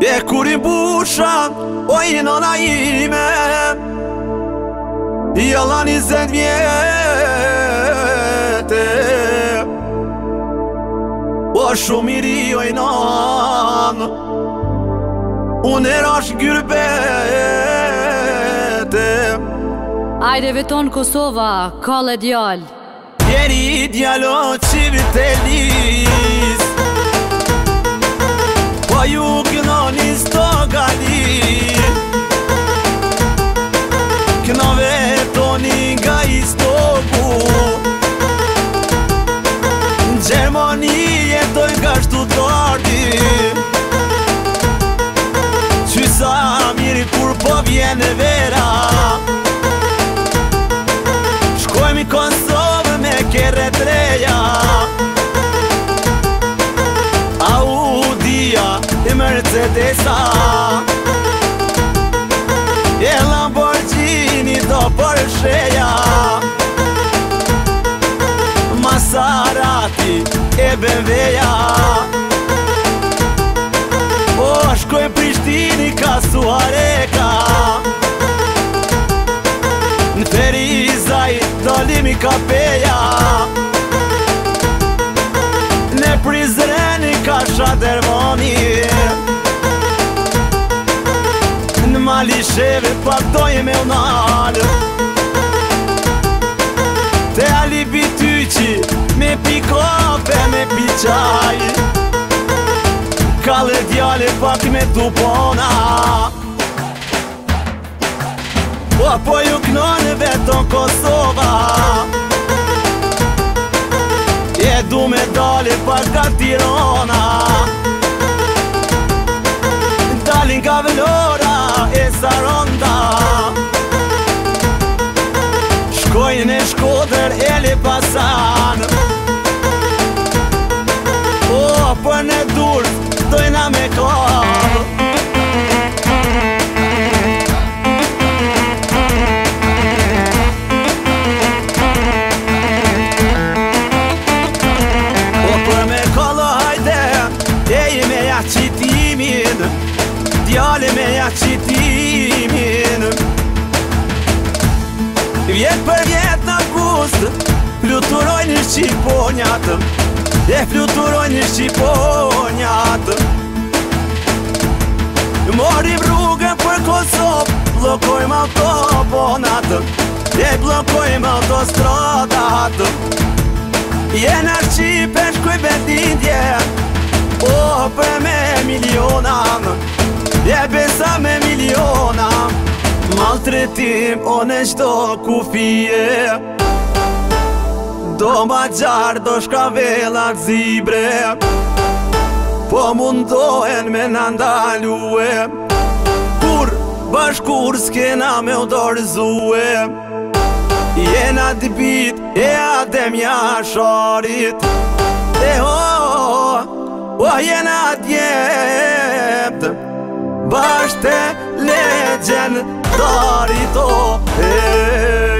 E kur I busha, oj nona ime, jalla 20 vjete, o shumë I ri oj nan, unë rash gyrbete. Ajdeve ton Kosova, kalle djall. Jeri djalo qivit e lis, po ju kënoni sto gali, kënove toni nga istoku. Në Gjermani jetoj nga Shtutarti, qysa mirë kur po vjen vera. Shkojmë I Kosovë me kere treja, Audia I Mercedesa, e Lamborghini do Porscheja, Maserati e BMW-ja. O shkoj Prishtini ka Suareka, në Ferizaj dolimi ka Peja, në Prizreni ka Shadervoni, në Malisheve pak dojë me unalë, te Alibi Tyqi me pi kafe me pi qaj, kalle djale pak me tupona. Po ju knone veton Kosova, e du me dali pak ka Tirana, dalin nga Vlora e Saronda, shkojnë e Shkodër e Lipasan. O, për në Durrës dojna me kall, djale me ja qitimin. Vjet për vjet në gust, fluturojnë Shqiponjat, e fluturojnë Shqiponjat. Morim rrugën për Kosovë, blokojmë autobonat, e blokojmë autostradat. Jena Shqipe shkuj Bedindje, o për me milionan, e besa me miliona, maltretim o në qdo kufije, do ma gjarë do shkavellat zibre, po mundohen me nëndalue, kur bashkur s'kena me u dorëzue. Jena t'bit e adem jasharit, e o jena t'jept, bashte legjen darito